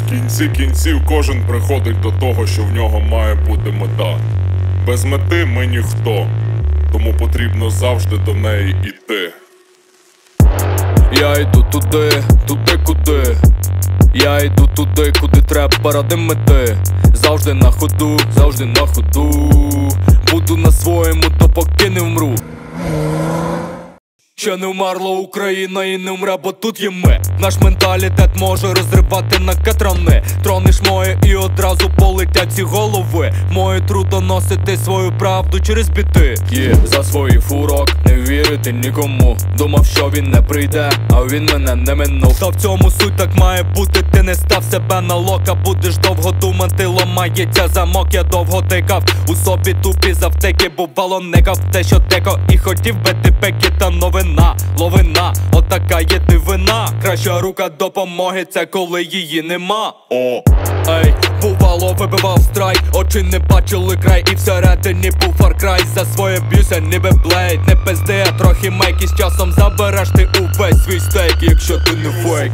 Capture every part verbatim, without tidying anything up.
В кінці кінців кожен приходить до того, що в нього має бути мета. Без мети ми ніхто, тому потрібно завжди до неї йти. Я йду туди, туди куди. Я йду туди, куди треба ради мети. Завжди на ходу, завжди на ходу. Буду на своєму, допоки не вмру. Ще не вмерла Україна і не вмре, бо тут є ми. Наш менталітет може розривати на катрани. Тронеш моє і одразу полетять ці голови. Моє трудо носити свою правду через біти. Є за свої фурок не вірити нікому. Думав, що він не прийде, а він мене не минув. Та в цьому суть так має бути. Ти не став себе на лока. Будеш довго думати, ламається замок. Я довго тикав у собі тупі завтики. Бувало никав те, що теко. І хотів би ти пеки, та новина ловина, отака є дивина. Краща рука допомоги, це коли її нема. О, ей, бувало вибивав страйк. Очі не бачили край, і всередині був фаркрай. За своє б'юся, ніби блейд. Не пизди, а трохи мейк. І з часом забереш ти увесь свій стейк, якщо ти не фейк.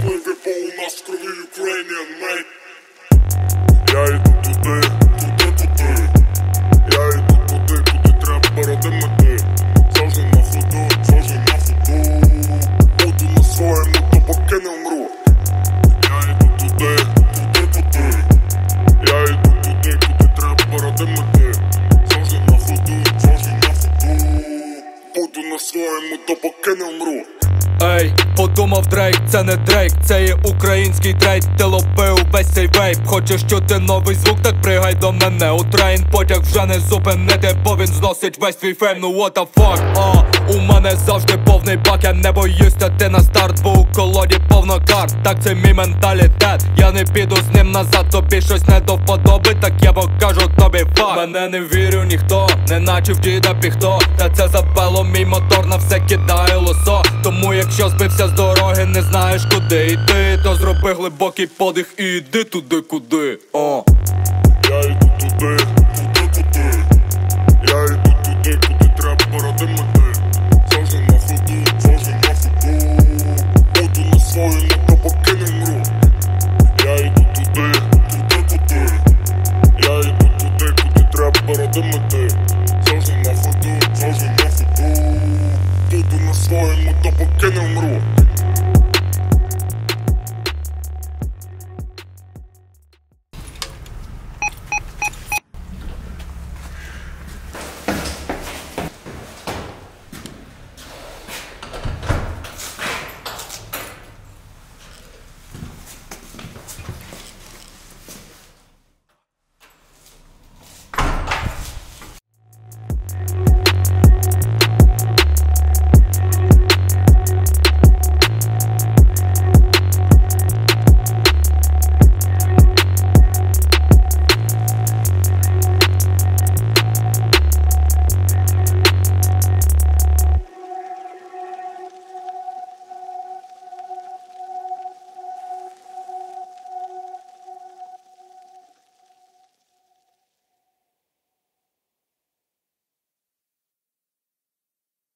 Я йду туди, туди, туди. Я йду туди, куди треба ради мети. Завжди на ходу, завжди на ходу. Буду на своєму, допоки не вмру. Я йду туди, туди, туди. Я йду туди, куди треба ради мети. Завжди на ходу, завжди на ходу. Буду на своєму, допоки не вмру. Ей, подумав Дрейк, це не Дрейк, це є український трейд. Ти лобив весь цей вейп. Хочеш чути новий звук, так пригай до мене у трейн. Потяг вже не зупинити, бо він зносить весь твій фейм. Ну what the fuck, а, у мене завжди повний бак. Я не боюсь ти на старт, бо у колоді повно карт. Так це мій менталітет, я не піду з ним назад. Тобі щось не до вподоби, так я покажу тобі факт. Мене не вірю ніхто, не наче в діда піхто. Та це забело мій мотор, на все кидає лосо. Тому якщо збився з дороги, не знаєш куди йти, то зроби глибокий подих і йди туди, куди. О. Я йду туди, туди, туди. Я йду туди, куди треба ради мети. Завжди на ходу, завжди на ходу. Буду на своєму, допоки не